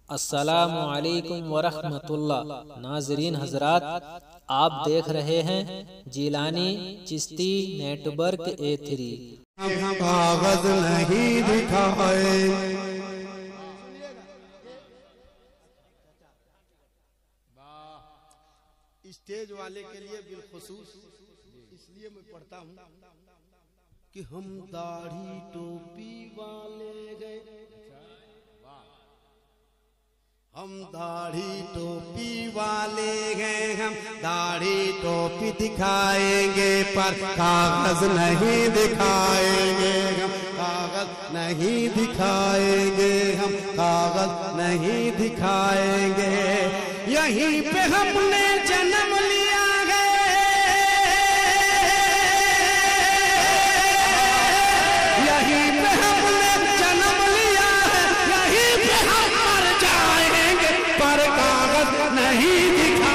अस्सलामु अलैकुम वरहमतुल्लाह। नाज़रीन हजरात, आप देख रहे हैं जिलानी चिश्ती नेटवर्क A3। हम कागज नहीं दिखाए। स्टेज वाले के लिए बिलखुसूस इसलिए मैं पढ़ता हूँ कि हम दाढ़ी टोपी वाले गए, हम दाढ़ी टोपी वाले हैं, हम दाढ़ी टोपी दिखाएंगे पर कागज नहीं दिखाएंगे, हम कागज नहीं दिखाएंगे, हम कागज नहीं दिखाएंगे। यहीं पे हमने जन्म लिया है, यहीं पे हमने जन्म लिया है, यहीं पे हम मर जाएंगे पर कागज नहीं दिखा।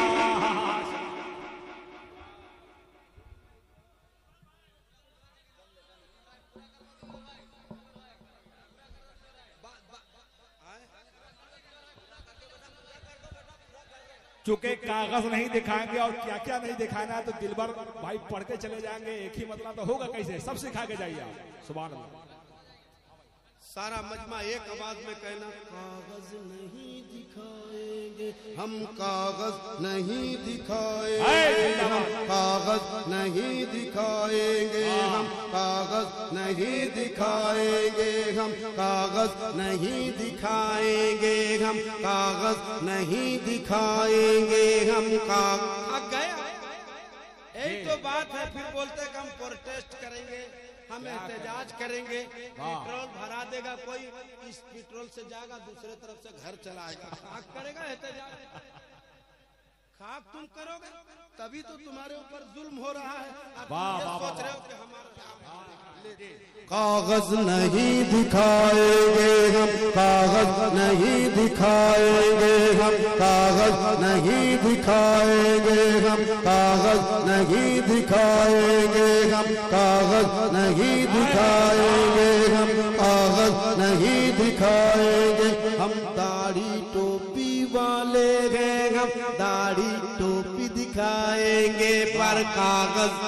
चूंकि कागज नहीं दिखाएंगे और क्या क्या नहीं दिखाना है तो दिलबर भाई पढ़ के चले जाएंगे, एक ही मतलब तो होगा कैसे, सब सिखा के जाइए आप। सुभान अल्लाह। सारा मजमा एक आवाज में कहना, कागज नहीं दिखाएंगे, हम कागज नहीं दिखाएंगे, हम कागज नहीं दिखाएंगे, हम कागज नहीं दिखाएंगे, हम कागज नहीं दिखाएंगे, हम कागज नहीं दिखाएंगे, हम कागज गए। यही तो बात है। फिर बोलते कि हम प्रोटेस्ट करेंगे, हम एहतजाज करेंगे, पेट्रोल भरा देगा कोई, इस पेट्रोल से जाएगा दूसरे तरफ से घर चलाएगा, खाक करेगा एहतजाज। खाक तुम करोगे तभी तो तुम्हारे ऊपर जुल्म हो रहा है। सोच रहे हो कि हमारा कागज नहीं दिखाएंगे, हम कागज नहीं दिखाएंगे, हम कागज नहीं दिखाएंगे, हम कागज नहीं दिखाएंगे, हम कागज नहीं दिखाएंगे, हम कागज नहीं दिखाएंगे। हम दाढ़ी टोपी वाले हैं, हम दाढ़ी टोपी दिखाएंगे पर कागज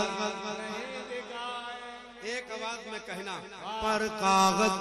एक आवाज में कहना, पर कागज।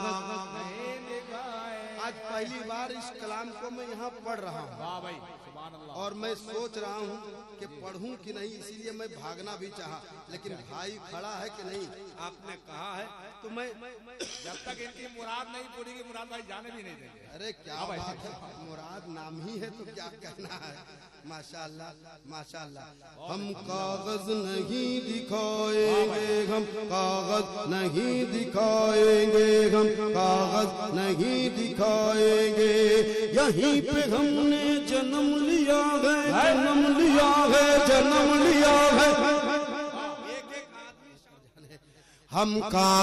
आज पहली बार इस कलाम को मैं यहाँ पढ़ रहा हूँ और मैं सोच रहा हूँ कि पढ़ूं कि नहीं, इसीलिए मैं भागना भी चाहा, लेकिन भाई खड़ा है कि नहीं आपने कहा है तो मैं जब तक इनकी मुराद नहीं पूरी की मुराद भाई जाने भी नहीं देंगे। अरे क्या बात है, मुराद नाम ही है तो क्या कहना है। माशाअल्लाह माशाअल्लाह। हम कागज नहीं दिखाएंगे, हम कागज नहीं दिखाएंगे, हम कागज नहीं दिखाएंगे। यहीं पे हमने जन्म लिया है, जन्म लिया है, जन्म लिया है। हम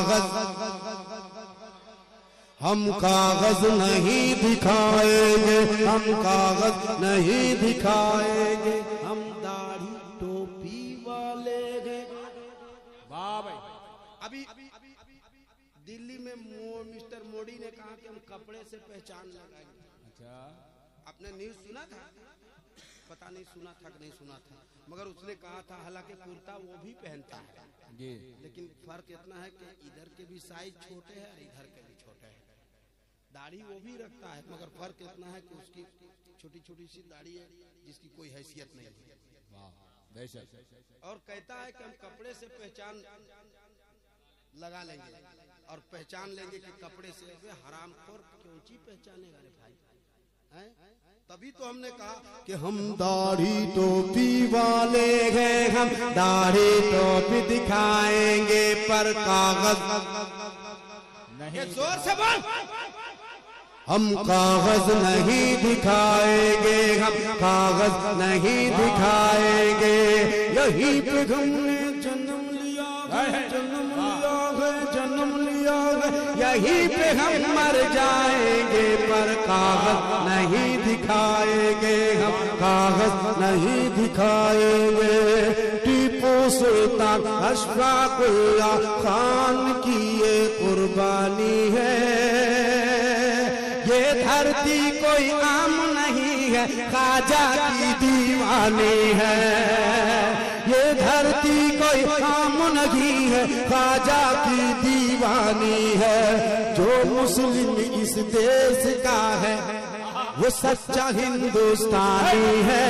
कागज नहीं दिखाएंगे, हम कागज नहीं दिखाएंगे। हम दाढ़ी टोपी वाले हैं। वाह भाई। अभी दिल्ली में मिस्टर मोदी ने कहा कि हम कपड़े से पहचान लगाएंगे। अच्छा, आपने न्यूज सुना था? पता नहीं सुना था कि नहीं सुना था, मगर उसने कहा था, हालांकि कुर्ता वो भी पहनता है जी, लेकिन फर्क इतना है कि इधर के भी साइज छोटे हैं और इधर के भी छोटे हैं। दाढ़ी वो भी रखता है, मगर फर्क इतना है कि उसकी छोटी छोटी सी दाढ़ी है जिसकी कोई हैसियत नहीं है। और कहता है कि हम कपड़े से पहचान लगा लेंगे और पहचान लेंगे कि कपड़े से। हरामखोर क्यों ची पहचानेगा रे भाई, हैं? तभी तो हमने कहा कि हम दाढ़ी टोपी वाले हैं, हम दाढ़ी टोपी दिखाएंगे पर कागज नहीं। जोर से बोल। हम कागज नहीं दिखाएंगे, हम कागज नहीं दिखाएंगे। यहीं पे हमने जन्म लिया है, जन्म लिया है, जन्म लिया है। यहीं पे हम मर जाएंगे पर कागज नहीं दिखाएंगे, हम कागज नहीं दिखाएंगे। टीपू सुल्तान अशफाकुल्लाह खान की ये कुर्बानी है, ये था धरती कोई आम नहीं है, ख्वाजा की दीवानी है। ये धरती कोई आम नहीं है, ख्वाजा की दीवानी है। जो मुस्लिम इस देश का है वो सच्चा हिंदुस्तानी है।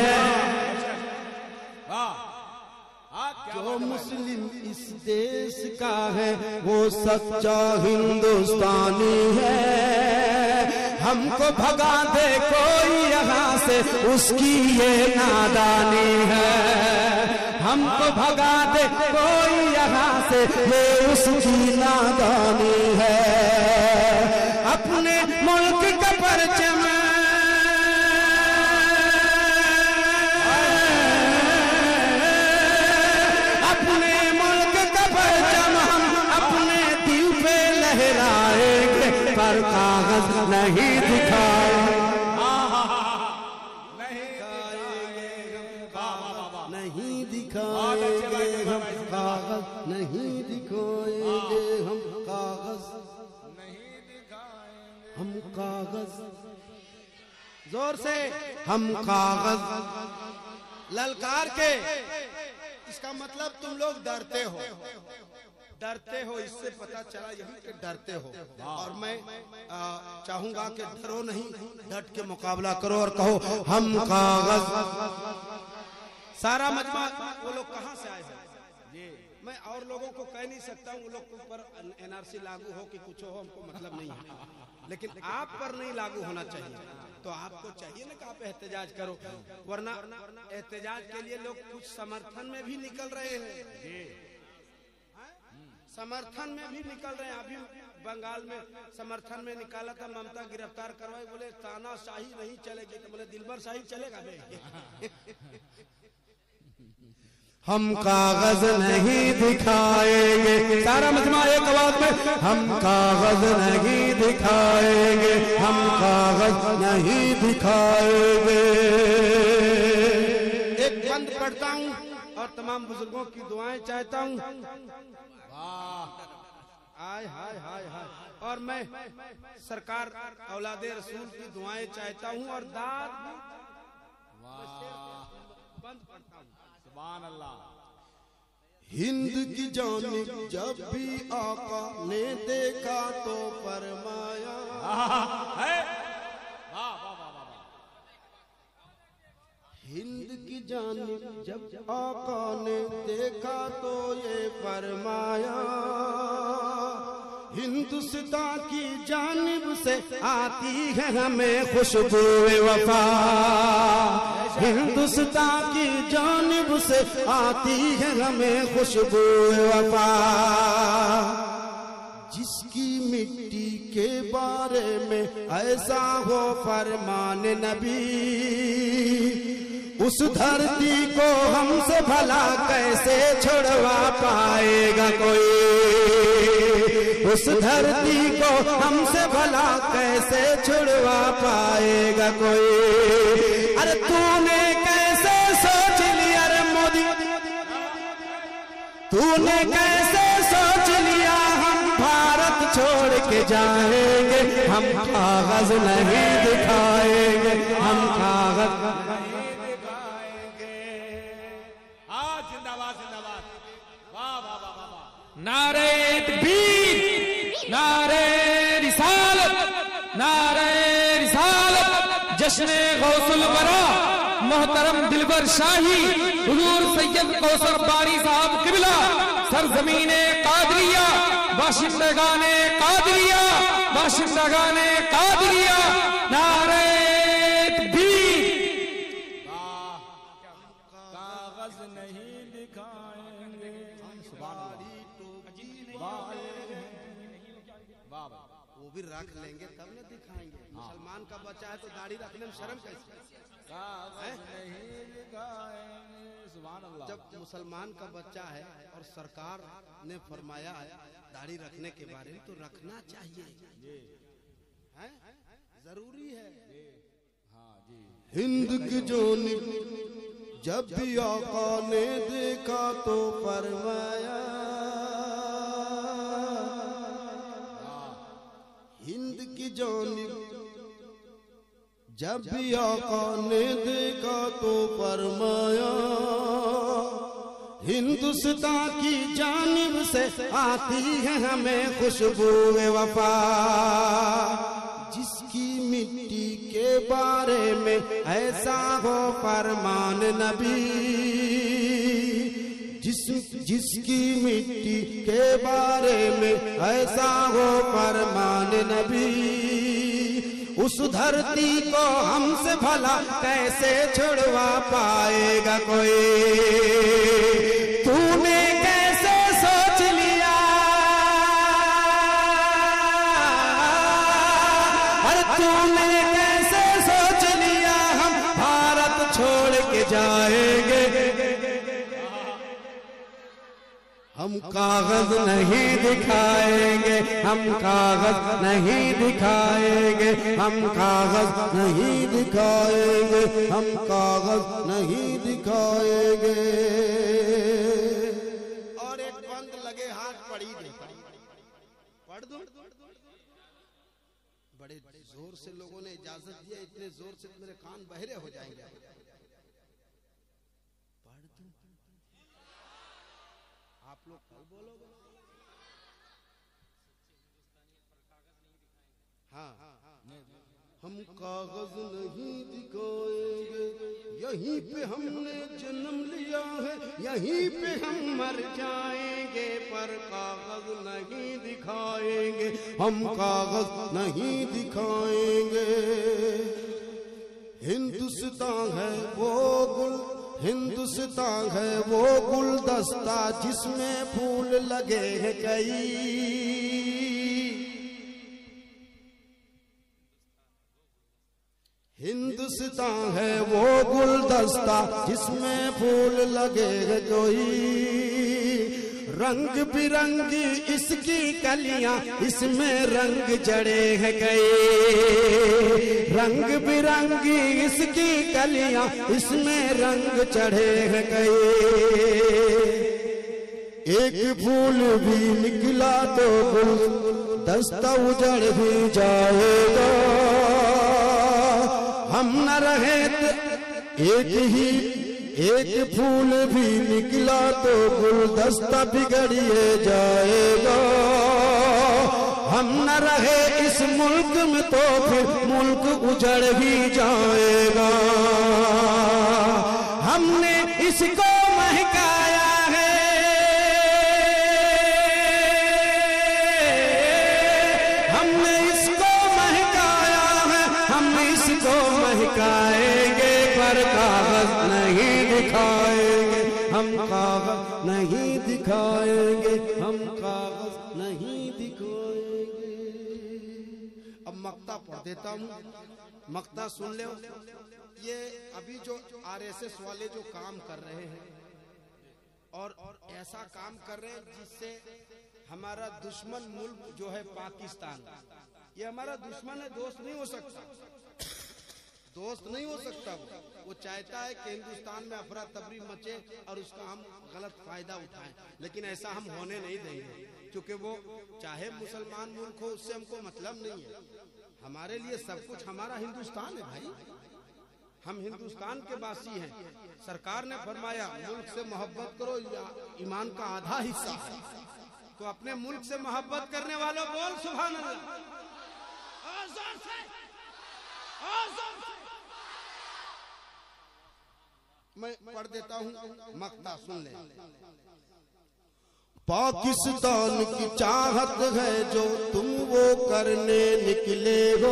जो मुस्लिम इस देश का है वो सच्चा हिंदुस्तानी है। हमको भगा दे कोई यहाँ से उसकी ये नादानी है। हमको भगा दे कोई यहाँ से ये उसकी नादानी है। अपने मुल्क का परचम पर कागज नहीं दिखाए, नहीं दिखाएंगे हम कागज, नहीं दिखाएंगे हम कागज, हम कागज। जोर से हम कागज ललकार के। इसका मतलब तुम लोग डरते हो, डरते हो, इससे पता चला यही कि डरते हो। और मैं चाहूंगा कि डरो नहीं, डट के मुकाबला करो और कहो हम कागज। सारा मजमा वो लोग कहाँ से आए हैं? मैं और लोगों को कह नहीं सकता हूँ, वो लोग के ऊपर एनआरसी लागू हो कि कुछ हो, हमको मतलब नहीं है। लेकिन आप पर नहीं लागू होना चाहिए, तो आपको चाहिए ना कि आप एहतजाज करो। वरना एहतजाज के लिए लोग कुछ समर्थन में भी निकल रहे हैं, समर्थन में भी निकल रहे हैं। अभी बंगाल में समर्थन में निकाला था, ममता गिरफ्तार करवाई, बोले तानाशाही नहीं चलेगी, तो बोले दिलबर शाही चलेगा। हम कागज नहीं दिखाएंगे, सारा मजमा एक आवाज में, हम कागज नहीं दिखाएंगे, हम कागज नहीं दिखाएंगे। एक बंद पढ़ता हूँ और तमाम बुजुर्गों की दुआएं चाहता हूँ। हाय हाय हाय हाय। और मैं सरकार औलादे रसूल की दुआएं चाहता हूँ और दाद बंद पढ़ता हूँ। सुभान अल्लाह। हिंद की जानिब जब भी आका ने देखा तो फरमाया, हिंद की जानिब जब आका ने देखा तो ये फरमाया, हिंदुस्तान की जानिब से आती है हमें खुशबू वफा। हिंदुस्तान की जानिब से आती है हमें खुशबू वफा। जिसकी मिट्टी के बारे में ऐसा हो फरमान नबी, उस धरती को हमसे भला कैसे छुड़वा पाएगा कोई। उस धरती को हमसे भला कैसे छुड़वा पाएगा कोई। अरे तूने कैसे सोच लिया रे मोदी, तूने कैसे सोच लिया हम भारत छोड़ के जाएंगे। हम कागज नहीं दिखाएंगे, हम कागज नारे तकबीर, नारे रिसालत, नारे रिसालत, जश्न गौसुल वरा मोहतरम दिलबर शाही हुजूर सैयद कौसर बारी साहब किबला, सरजमीने कादरिया, बाशिंदगाने कादरिया, बाशिंदगाने कादरिया, नारे तकबीर। कागज नहीं दिखाएंगे, वो भी रख लेंगे तब न दिखाएंगे। मुसलमान का बच्चा है तो दाढ़ी रखने में शर्म कैसे? जब मुसलमान का बच्चा है और सरकार ने फरमाया है दाढ़ी रखने के बारे में, तो रखना चाहिए, जरूरी है। हिंद की जोनी जब भी आका ने देखा तो फरमाया, हिंद की जानिब जब भी आका ने देखा तो फरमाया हिंदुस्तान की जानिब से आती है हमें खुशबू वफा। जिसकी मिट्टी के बारे में ऐसा हो फरमान नबी, जिसकी मिट्टी के बारे में ऐसा हो फरमान नबी, उस धरती को हमसे भला कैसे छुड़वा पाएगा कोई। तूने कैसे सोच लिया, अरे तूने कैसे सोच लिया हम भारत छोड़ के जाएंगे। हम कागज नहीं दिखाएंगे, हम कागज नहीं दिखाएंगे, हम कागज नहीं दिखाएंगे, हम कागज नहीं दिखाएंगे। और एक बंद लगे हाथ पढ़ी दे, पढ़ दो। बड़े जोर से लोगों ने इजाजत दिया, इतने जोर से मेरे कान बहरे हो जाएंगे। आप लोग कल बोलोगे? हाँ, हम कागज नहीं दिखाएंगे, यहीं पे हमने जन्म लिया है, यहीं पे हम मर जाएंगे, पर कागज नहीं दिखाएंगे, हम कागज नहीं दिखाएंगे। हिंदुस्तान है वो हिंदुस्तान है वो गुलदस्ता जिसमें फूल लगे हैं कई। हिंदुस्तान है वो गुलदस्ता जिसमें फूल लगे हैं कोई। रंग बिरंगी इसकी कलियां, इसमें रंग जड़े हैं कई। रंग बिरंगी इसकी कलियां, इसमें रंग चढ़े हैं कई। एक फूल भी निकला तो गुलदस्ता उजड़ भी जाएगा। हम न रहे तो एक फूल भी निकला तो गुलदस्ता बिगड़िए जाएगा। हम न रहे इस मुल्क में तो फिर मुल्क उजड़ ही जाएगा। हमने इसको महकाया है, हमने इसको महकाया है, हम इसको महकाएंगे, पर कागज नहीं दिखाएंगे, हम कागज नहीं दिखाएंगे, हम कागज नहीं दिखाएंगे। अब मक्ता पढ़ देता हूँ, मक्ता सुन ले। ये अभी जो आरएसएस वाले जो काम कर रहे हैं और ऐसा काम कर रहे हैं जिससे हमारा दुश्मन मुल्क जो है पाकिस्तान, ये हमारा दुश्मन है, दोस्त नहीं हो सकता, दोस्त नहीं हो सकता। वो चाहता है कि हिंदुस्तान में अफरा तफरी मचे और उसका हम गलत फायदा उठाएं, लेकिन ऐसा हम होने नहीं देंगे, क्योंकि वो चाहे मुसलमान मुल्क हो, उससे हमको मतलब नहीं है। हमारे लिए सब कुछ हमारा हिंदुस्तान है भाई, हम हिंदुस्तान के वासी हैं। सरकार ने फरमाया मुल्क से मोहब्बत करो, ईमान का आधा हिस्सा है। तो अपने मुल्क से मोहब्बत करने वालों बोल सुभान अल्लाह। मैं पढ़ देता हूँ, मक्ता सुन ले। पाकिस्तान की चाहत है जो तुम वो करने निकले हो।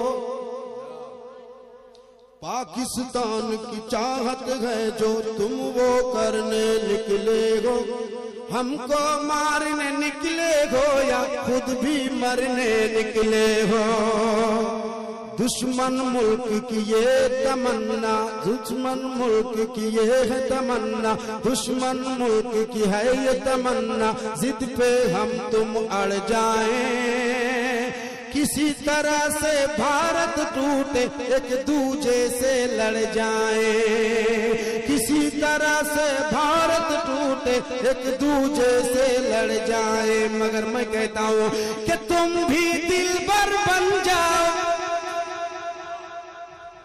पाकिस्तान की चाहत है जो तुम वो करने निकले हो। हमको मारने निकले हो या खुद भी मरने निकले हो। दुश्मन मुल्क की ये तमन्ना, दुश्मन मुल्क की ये है तमन्ना, दुश्मन मुल्क की है ये तमन्ना, जिद पे हम तुम अड़ जाएं। किसी तरह से भारत टूटे, एक दूजे से लड़ जाएं। किसी तरह से भारत टूटे, एक दूजे से लड़ जाएं। मगर मैं कहता हूँ कि तुम भी दिलबर बन जाओ,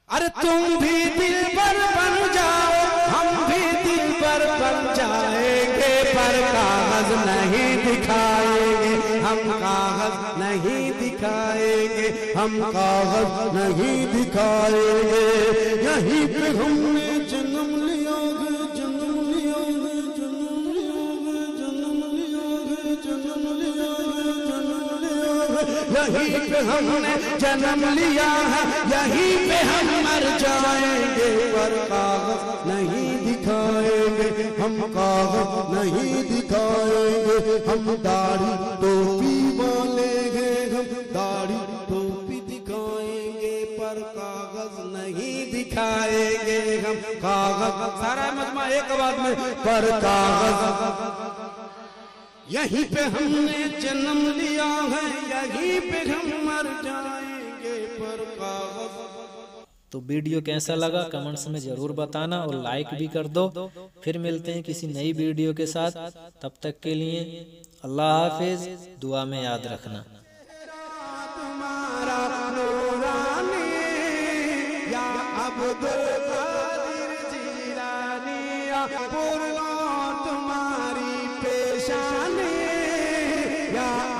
अरे तुम भी दिलबर बन जाओ, हम भी दिलबर बन जाएंगे, पर कागज नहीं दिखाएंगे, हम कागज नहीं दिखाएंगे, हम कागज नहीं दिखाएंगे। यहीं पे हमने जन्म लिया है, जन्म लिया है, जन्म लिया है, जन्म लिया है, जन्म लिया है, जन्म लिया है। यहीं पे हमने जन्म लिया है, यहीं पे हम मर जाएंगे, पर कागज नहीं दिखाएंगे, हम कागज नहीं दिखाएंगे। हम दाढ़ी टोपी वाले हैं, हम दाढ़ी टोपी दिखाएंगे, पर कागज नहीं दिखाएंगे, हम कागज। सारा मजमा एक आवाज में, पर कागज। यहीं पे हमने जन्म लिया है, यहीं पे हम मर जाएंगे, पर कागज। तो वीडियो कैसा लगा कमेंट्स में जरूर बताना और लाइक भी कर दो। फिर मिलते हैं किसी नई वीडियो के साथ, तब तक के लिए अल्लाह हाफिज, दुआ में याद रखना। तुम्हारा नूरानी या अब्दुल कादिर जिलानी, या पुरवा तुम्हारी पेशानी, या